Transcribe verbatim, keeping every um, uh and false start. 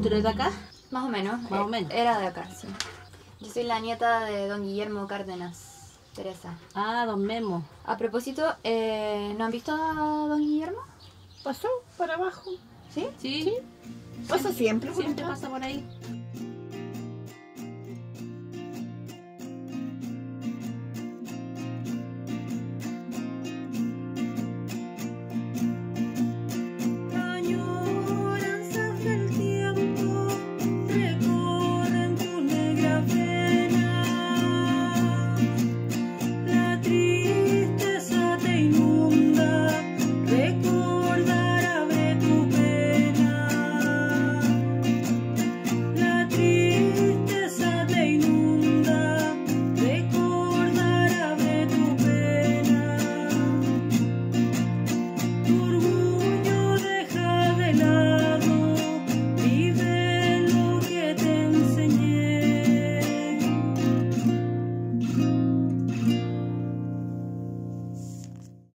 ¿Tú eres de acá? Más o menos. Más o eh, menos. Era de acá, sí. Yo soy la nieta de don Guillermo Cárdenas, Teresa. Ah, don Memo. A propósito, eh, ¿no han visto a don Guillermo? Pasó para abajo. ¿Sí? Sí, Sí. Pasa siempre por siempre acá. pasa por ahí.